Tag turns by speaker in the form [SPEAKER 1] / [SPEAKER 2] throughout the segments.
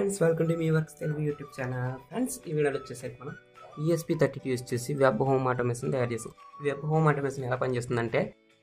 [SPEAKER 1] Friends welcome to MEWORKS Telugu YouTube channel. Friends ఈ వీడియోలో వచ్చేసరికి మనం ESP32 యూస్ చేసి వెబ్ హోమ్ ఆటోమేషన్ తయారు చేసాం. వెబ్ హోమ్ ఆటోమేషన్ ఎలా పనిచేస్తుందంటే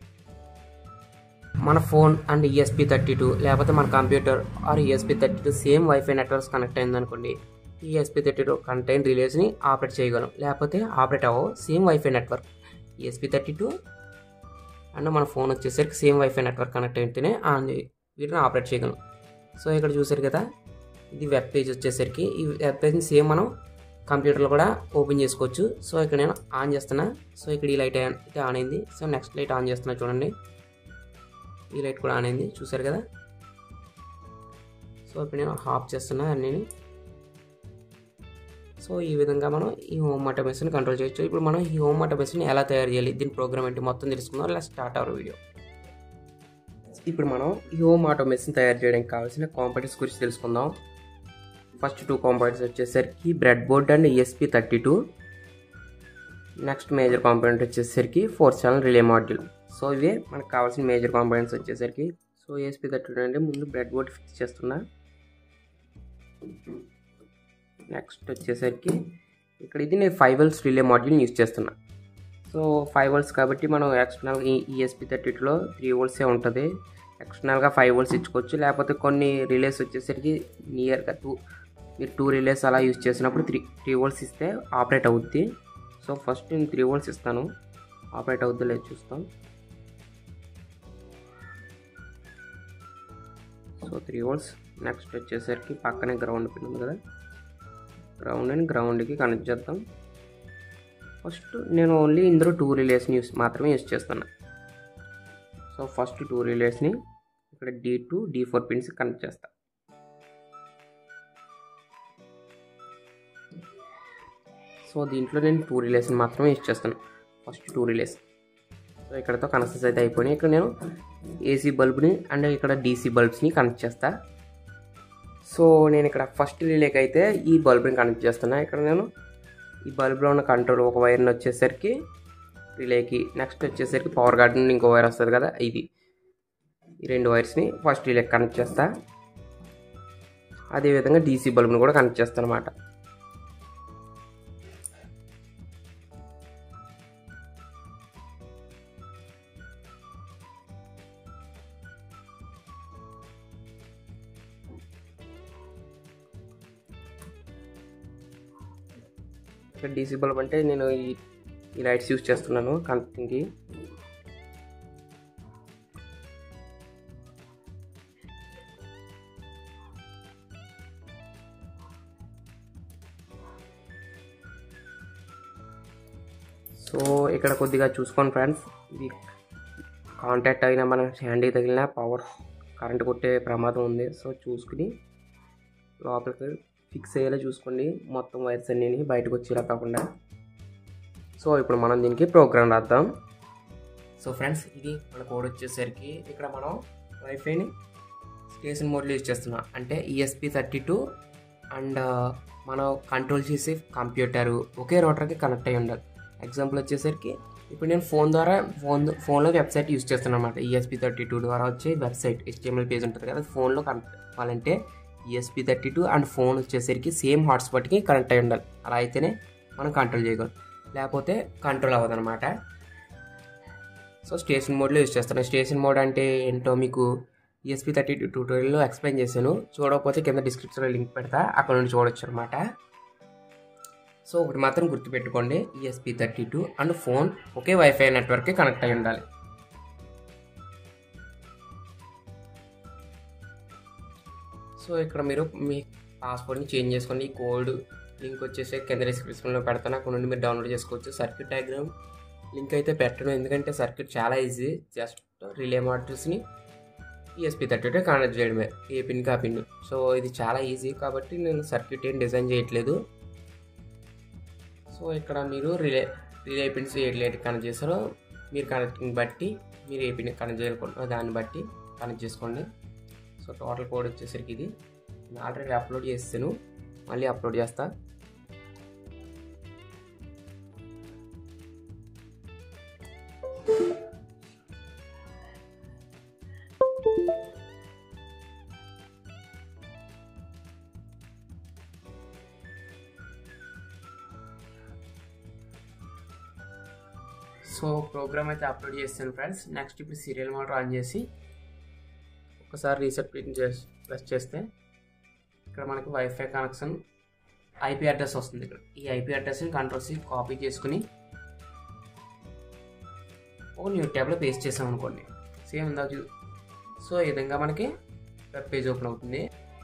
[SPEAKER 1] మన ఫోన్ అండ్ ESP32 లేకపోతే మన computer or ESP32 same wifi networks connect అయిందనుకోండి, ESP32 కంటైన్ రిలేస్ని ఆపరేట్ చేయగలం. లేకపోతే ఆపరేట్ అవ్వవు. Same wifi network ESP32 and మన ఫోన్ వచ్చేసరికి సేమ్ వైఫై నెట్వర్క్ కనెక్ట్ అయితేనే వీటిని ఆపరేట్ చేయగలం. సో ఇక్కడ చూసారు కదా, ఇది వెబ్ పేజ్ వచ్చేసరికి ఈ వెబ్ పేజ్ని సేమ్ మనం కంప్యూటర్లో కూడా ఓపెన్ చేసుకోవచ్చు. సో ఇక్కడ నేను ఆన్ చేస్తున్నా. సో ఇక్కడ ఈ లైట్ అయితే ఆన్ అయింది. సో నెక్స్ట్ లైట్ ఆన్ చేస్తున్నా చూడండి, ఈ లైట్ కూడా ఆన్ అయింది, చూసారు కదా. సో ఇప్పుడు నేను ఆఫ్ చేస్తున్నా అన్నీ. సో ఈ విధంగా మనం ఈ హోమ్ ఆటోమేషన్ కంట్రోల్ చేయొచ్చు. ఇప్పుడు మనం ఈ హోమ్ ఆటోమేషన్ ఎలా తయారు చేయాలి, దీని ప్రోగ్రామ్ ఏంటి మొత్తం తెలుసుకుందాం. ఇలా స్టార్ట్ అవర్ వీడియో. ఇప్పుడు మనం ఈ హోమ్ ఆటోమేషన్ తయారు చేయడానికి కావాల్సిన కాంపోనెంట్స్ గురించి తెలుసుకుందాం. ఫస్ట్ 2 కాంపోనెంట్స్ వచ్చేసరికి breadboard and ESP32. Next major component వచ్చేసరికి 4 ఛానల్ రిలే మాడ్యూల్. సో ఇవే మనకు కావాల్సిన మేజర్ కాంపోనెంట్స్ వచ్చేసరికి. సో ESP32 అంటే ముందు బ్రెడ్ బోర్డ్ ఫిక్స్ చేస్తున్నా. నెక్స్ట్ వచ్చేసరికి ఇక్కడ ఇది నేను 5 volts రిలే మాడ్యూల్ యూజ్ చేస్తున్నా. సో 5 volts కాబట్టి మనం ఎక్స్టర్నల్ ESP32లో 3 volts ఉంటుంది. ఎక్స్టర్నల్గా 5 volts ఇచ్చుకోవచ్చు. లేకపోతే కొన్ని రిలేస్ వచ్చేసరికి నియర్గా మీరు 2 రిలేస్ అలా యూజ్ చేసినప్పుడు 3 volts ఇస్తే ఆపరేట్ అవుద్ది. సో ఫస్ట్ నేను 3 volts ఇస్తాను, ఆపరేట్ అవుద్ది లేదు చూస్తాం. So 3 volts. నెక్స్ట్ వచ్చేసరికి పక్కనే గ్రౌండ్ పిన్ ఉంది కదా, గ్రౌండ్కి కనెక్ట్ చేద్దాం. ఫస్ట్ నేను ఓన్లీ ఇందులో 2 రిలేస్ని మాత్రమే యూజ్ చేస్తున్నా. సో ఫస్ట్ 2 రిలేస్ని ఇక్కడ D2, D4 పిన్స్ కనెక్ట్ చేస్తా. సో దీంట్లో నేను 2 రిలేస్ని మాత్రమే యూజ్ చేస్తాను. First 2 relays. సో ఇక్కడతో కనెక్షన్స్ అయితే అయిపోయినాయి. ఇక్కడ నేను AC బల్బ్ని అండ్ ఇక్కడ DC బల్బ్స్ని కనెక్ట్ చేస్తా. సో నేను ఇక్కడ ఫస్ట్ రిలేకి అయితే ఈ బల్బ్ని కనెక్ట్ చేస్తున్నా. ఇక్కడ నేను ఈ బల్బ్లో ఉన్న కంట్రోల్ ఒక వైర్ని వచ్చేసరికి రిలేకి, నెక్స్ట్ వచ్చేసరికి పవర్ గార్డ్ నుండి ఇంకో వైర్ వస్తుంది కదా, ఈ 2 వైర్స్ని ఫస్ట్ రిలేకి కనెక్ట్ చేస్తా. అదేవిధంగా DC బల్బ్ని కూడా కనెక్ట్ చేస్తాను అన్నమాట. ఇక్కడ DC బల్బ్ అంటే నేను ఈ లైట్స్ యూజ్ చేస్తున్నాను కనెక్టింగ్కి. సో ఇక్కడ కొద్దిగా చూసుకోండి ఫ్రెండ్స్, ఇది కాంటాక్ట్ అయినా మనం హ్యాండ్కి తగిలిన పవర్ కరెంట్ కొట్టే ప్రమాదం ఉంది. సో చూసుకుని లోపలికి ఫిక్స్ అయ్యేలా చూసుకోండి, మొత్తం వైర్స్ అన్నీ బయటకు వచ్చేలా కాకుండా. సో ఇప్పుడు మనం దీనికి ప్రోగ్రామ్ రాద్దాం. సో ఫ్రెండ్స్ ఇది మన కోడ్ వచ్చేసరికి ఇక్కడ మనం వైఫైని స్టేషన్ మోడ్లో యూజ్ చేస్తున్నాం. అంటే ESP32 అండ్ మనం కంట్రోల్ చేసే కంప్యూటరు ఒకే రోటర్కి కనెక్ట్ అయ్యి ఉండాలి. ఎగ్జాంపుల్ వచ్చేసరికి ఇప్పుడు నేను ఫోన్ ద్వారా ఫోన్లో వెబ్సైట్ యూజ్ చేస్తున్నాను అనమాట. ESP32 ద్వారా వచ్చే వెబ్సైట్ HTML పేజ్ ఉంటుంది కదా, ఫోన్లో కనెక్ట్ అవ్వాలంటే ESP32 అండ్ ఫోన్ వచ్చేసరికి సేమ్ హాట్స్పాట్కి కనెక్ట్ అయ్యి ఉండాలి. అలా అయితేనే మనం కంట్రోల్ చేయగలం, లేకపోతే కంట్రోల్ అవ్వదు అనమాట. సో స్టేషన్ మోడ్లో యూజ్ చేస్తాను. స్టేషన్ మోడ్ అంటే ఏంటో మీకు ESP32 ట్యూటోరియల్లో ఎక్స్ప్లెయిన్ చేశాను. చూడకపోతే కింద డిస్క్రిప్షన్లో లింక్ పెడతా, అక్కడ నుండి చూడొచ్చు అనమాట. సో ఒకటి మాత్రం గుర్తుపెట్టుకోండి, ESP32 అండ్ ఫోన్ ఒకే వైఫై నెట్వర్క్కి కనెక్ట్ అయ్యి ఉండాలి. సో ఇక్కడ మీరు మీ పాస్వర్డ్ని చేంజ్ చేసుకోండి. ఈ కోడ్ లింక్ వచ్చేసి కింద డిస్క్రిప్షన్లో పెడతాను, అక్కడ నుండి మీరు డౌన్లోడ్ చేసుకోవచ్చు. సర్క్యూట్ డయాగ్రామ్ లింక్ అయితే పెట్టను, ఎందుకంటే సర్క్యూట్ చాలా ఈజీ. జస్ట్ రిలే మాడ్యూల్స్ని ESP32 కనెక్ట్ చేయడమే, ఏ పిన్కి ఆ పిన్. సో ఇది చాలా ఈజీ కాబట్టి నేను సర్క్యూట్ ఏం డిజైన్ చేయట్లేదు. సో ఇక్కడ మీరు రిలే పిన్స్ ఏ లైట్ కనెక్ట్ చేస్తారో మీరు కనెక్టింగ్ బట్టి మీరు ఏ పిన్ కనెక్ట్ చేయాలనుకుంటున్నారో దాన్ని బట్టి కనెక్ట్ చేసుకోండి. సో టోటల్ కోడ్ వచ్చేసరికి ఇది నేను ఆల్రెడీ అప్లోడ్ చేస్తాను, మళ్ళీ అప్లోడ్ చేస్తా. సో ప్రోగ్రామ్ అయితే అప్లోడ్ చేస్తాను ఫ్రెండ్స్. నెక్స్ట్ ఇప్పుడు సీరియల్ మోడ్ ఆన్ చేసి ఒకసారి రీసెట్ ప్రెస్ చేస్తే ఇక్కడ మనకి వైఫై కనెక్షన్ ఐపీ అడ్రస్ వస్తుంది. ఇక్కడ ఈ ఐపీ అడ్రస్ని కంట్రోల్ సి కాపీ చేసుకుని ఒక న్యూ ట్యాబ్లో పేస్ట్ చేసాం అనుకోండి, సేమ్ ఇందాక సో ఈ విధంగా మనకి వెబ్ పేజ్ ఓపెన్ అవుతుంది.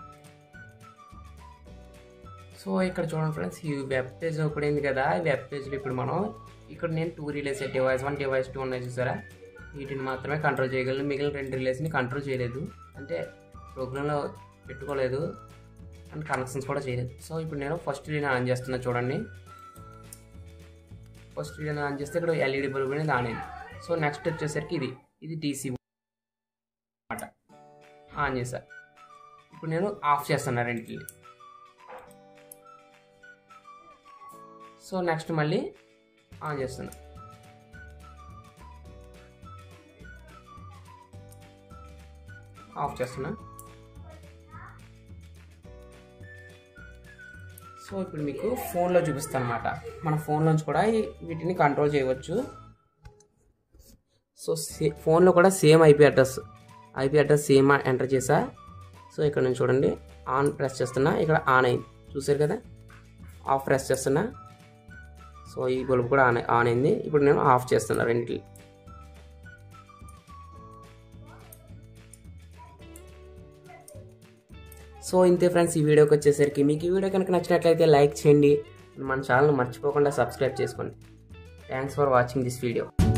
[SPEAKER 1] సో ఇక్కడ చూడండి ఫ్రెండ్స్, ఈ వెబ్ పేజ్ ఓపెన్ అయింది కదా. ఈ వెబ్ పేజ్లో ఇప్పుడు మనం ఇక్కడ నేను 2 రిలేస్ డివైస్ 1 డివైస్ 2 ఉన్నాయి చూసారా, వీటిని మాత్రమే కంట్రోల్ చేయగలను. మిగిలిన 2 రిలేస్ని కంట్రోల్ చేయలేదు, అంటే ప్రోగ్రాంలో పెట్టుకోలేదు అండ్ కనెక్షన్స్ కూడా చేయలేదు. సో ఇప్పుడు నేను ఫస్ట్ రిలే ఆన్ చేస్తున్నా చూడండి. ఫస్ట్ రిలే ఆన్ చేస్తే ఇక్కడ ఎల్ఈడి బల్బ్ అనేది ఆన్ అయింది. సో నెక్స్ట్ వచ్చేసరికి ఇది డీసీ అన్నమాట, ఆన్ చేసా. ఇప్పుడు నేను ఆఫ్ చేస్తాను రెండింటిని. సో నెక్స్ట్ మళ్ళీ ఆన్ చేస్తున్నా. ఆఫ్ చేస్తున్నా. సో ఇప్పుడు మీకు ఫోన్లో చూపిస్తాను అనమాట. మన ఫోన్లోంచి కూడా వీటిని కంట్రోల్ చేయవచ్చు. సో ఫోన్లో కూడా same IP address same enter చేసా. సో ఇక్కడ నుంచి చూడండి, ఆన్ ప్రెస్ చేస్తున్నా, ఇక్కడ ఆన్ అయింది చూసారు కదా. ఆఫ్ ప్రెస్ చేస్తున్నా, సో ఈ బల్బ్ కూడా ఆన్ అయింది. ఇప్పుడు నేను ఆఫ్ చేస్తున్నా రెండింటి. సో ఇంతే ఫ్రెండ్స్ ఈ వీడియోకి వచ్చేసరికి. మీకు ఈ వీడియో కనుక నచ్చినట్లయితే లైక్ చేయండి, మన ఛానల్ మర్చిపోకుండా సబ్స్క్రైబ్ చేసుకోండి. Thanks for watching this video.